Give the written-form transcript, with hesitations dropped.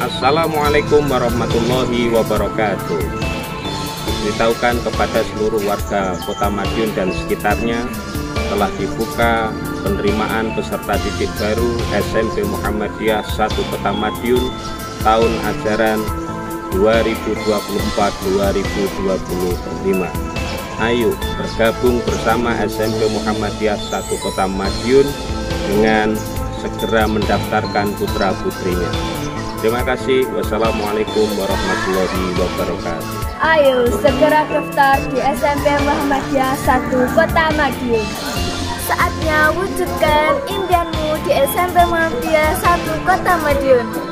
Assalamualaikum warahmatullahi wabarakatuh. Beritahukan kepada seluruh warga Kota Madiun dan sekitarnya, telah dibuka penerimaan peserta didik baru SMP Muhammadiyah 1 Kota Madiun tahun ajaran 2024-2025. Ayo bergabung bersama SMP Muhammadiyah 1 Kota Madiun dengan segera mendaftarkan putra-putrinya. Terima kasih. Wassalamualaikum warahmatullahi wabarakatuh. Ayo segera daftar di SMP Muhammadiyah 1 Kota Madiun. Saatnya wujudkan impianmu di SMP Muhammadiyah 1 Kota Madiun.